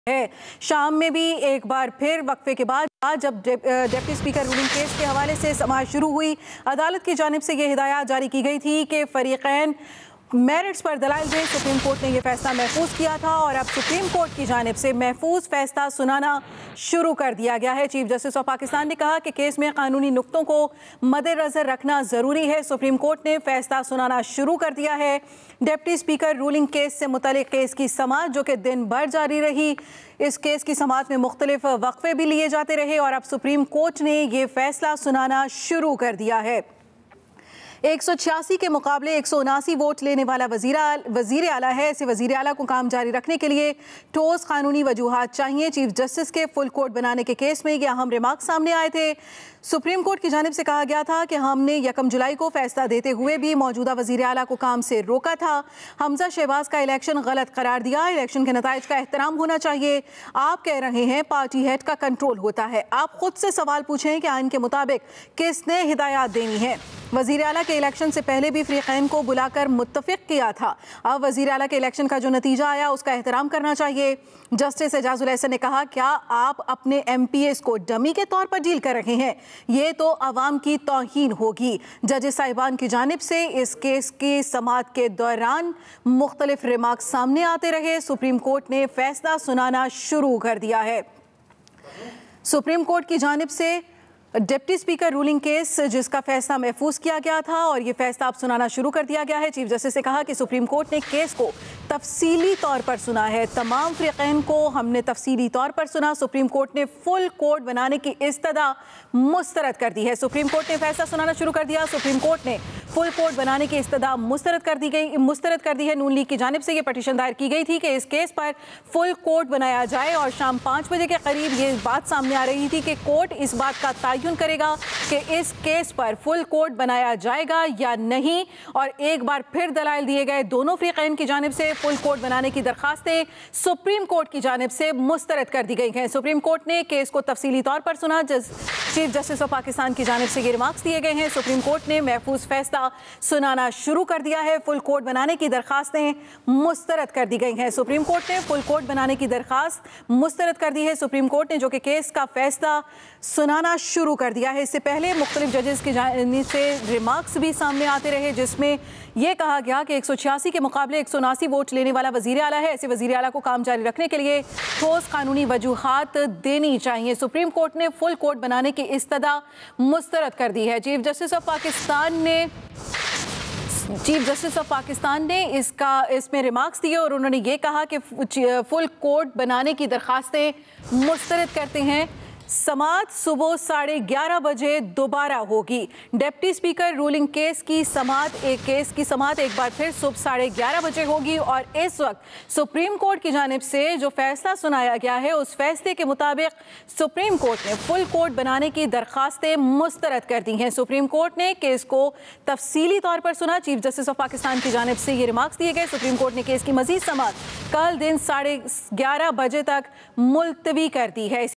है। शाम में भी एक बार फिर वक्फे के बाद जब डिप्टी स्पीकर रूलिंग केस के हवाले से समाअत शुरू हुई, अदालत की जानिब से ये हिदायत जारी की गई थी कि फरीकैन मेरिट्स पर दलाइल दें। सुप्रीम कोर्ट ने यह फैसला महफूज किया था और अब सुप्रीम कोर्ट की जानिब से महफूज फैसला सुनाना शुरू कर दिया गया है। चीफ जस्टिस ऑफ पाकिस्तान ने कहा कि केस में कानूनी नुक्तों को मद्देनजर रखना ज़रूरी है। सुप्रीम कोर्ट ने फैसला सुनाना शुरू कर दिया है। डिप्टी स्पीकर रूलिंग केस से मुतल्लिक केस की समाअत जो कि दिन भर जारी रही, इस केस की समाअत में मुख्तलिफ वक्फे भी लिए जाते रहे और अब सुप्रीम कोर्ट ने यह फैसला सुनाना शुरू कर दिया है। 186 के मुकाबले 179 वोट लेने वाला वजीर आला है। ऐसे वजीर आला को काम जारी रखने के लिए ठोस कानूनी वजूहात चाहिए। चीफ जस्टिस के फुल कोर्ट बनाने के केस में ये अहम रिमार्क सामने आए थे। सुप्रीम कोर्ट की जानिब से कहा गया था कि हमने 1 जुलाई को फैसला देते हुए भी मौजूदा वजीर आला को काम से रोका था। हमजा शहबाज का इलेक्शन गलत करार दिया। इलेक्शन के नताइज का एहतराम होना चाहिए। आप कह रहे हैं पार्टी हेड का कंट्रोल होता है। आप खुद से सवाल पूछें कि आइन के मुताबिक किसने हिदायत देनी है। वजीर आला के इलेक्शन से पहले भी फरीकैन को बुलाकर मुत्तफिक किया था। अब वजीर आला के इलेक्शन का जो नतीजा आया उसका एहतराम करना चाहिए। जस्टिस एजाजुल एहसन ने कहा, क्या आप अपने MPAs को डमी के तौर पर डील कर रहे हैं? ये तो अवाम की तौहीन होगी। जजेस साहिबान की जानिब से इस केस की समाअत के दौरान मुख्तलिफ रिमार्क सामने आते रहे। सुप्रीम कोर्ट ने फैसला सुनाना शुरू कर दिया है। सुप्रीम कोर्ट की जानिब से डिप्टी स्पीकर रूलिंग केस जिसका फैसला महफूज किया गया था और ये फैसला अब सुनाना शुरू कर दिया गया है। चीफ जस्टिस ने कहा कि सुप्रीम कोर्ट ने केस को तफसीली तौर पर सुना है। तमाम फरीकैन को हमने तफसीली तौर पर सुना। सुप्रीम कोर्ट ने फुल कोर्ट बनाने की इस्तदा मुस्तरद कर दी है। सुप्रीम कोर्ट ने फैसला सुनाना शुरू कर दिया। सुप्रीम कोर्ट ने फुल कोर्ट बनाने की इस्तदा मुस्तरद कर दी है। नून लीग की जानिब से ये पटिशन दायर की गई थी कि इस केस पर फुल कोर्ट बनाया जाए और शाम 5 बजे के करीब ये बात सामने आ रही थी कि कोर्ट इस बात का तयन करेगा कि इस केस पर फुल कोर्ट बनाया जाएगा या नहीं। और एक बार फिर दलाइल दिए गए। दोनों फरीकैन की जानिब से फुल कोर्ट बनाने की दरखास्तें सुप्रीम कोर्ट की जानिब से मुस्तरद कर दी गई हैं। सुप्रीम कोर्ट ने केस को तफसीली तौर पर सुना। चीफ जस्टिस ऑफ पाकिस्तान की जानिब से ये रिमार्क्स दिए गए हैं। सुप्रीम कोर्ट ने महफूज फैसला सुनाना शुरू कर दिया है। फुल कोर्ट बनाने की दरखास्तें मुस्तरद कर दी गई हैं। सुप्रीम कोर्ट ने फुल कोर्ट बनाने की दरखास्त मुस्तरद कर दी है। सुप्रीम कोर्ट ने जो कि केस का फैसला सुनाना शुरू कर दिया है। इससे पहले मुख्तलिफ जजेस की जानिब से रिमार्क्स भी सामने आते रहे जिसमें यह कहा गया कि 186 के मुकाबले 179 वोट लेने वाला वजीर आला है। ऐसे वजीर आला को काम जारी रखने के लिए ठोस कानूनी वजूहात देनी चाहिए। सुप्रीम कोर्ट ने फुल कोर्ट बनाने की इस्तदा मुस्तरद कर दी है। चीफ जस्टिस ऑफ पाकिस्तान ने इसमें रिमार्क्स दिए और उन्होंने ये कहा कि फुल कोर्ट बनाने की दरखास्तें मुस्तरद करते हैं। समाअत सुबह 11:30 बजे दोबारा होगी। डिप्टी स्पीकर रूलिंग केस की समाअत एक बार फिर सुबह 11:30 बजे होगी और इस वक्त सुप्रीम कोर्ट की जानिब से जो फैसला सुनाया गया है उस फैसले के मुताबिक सुप्रीम कोर्ट ने फुल कोर्ट बनाने की दरखास्तें मुस्तरद कर दी हैं। सुप्रीम कोर्ट ने केस को तफसीली तौर पर सुना। चीफ जस्टिस ऑफ पाकिस्तान की जानिब से ये रिमार्क्स दिए गए। सुप्रीम कोर्ट ने केस की मजीद समाअत कल दिन 11:30 बजे तक मुलतवी कर दी है।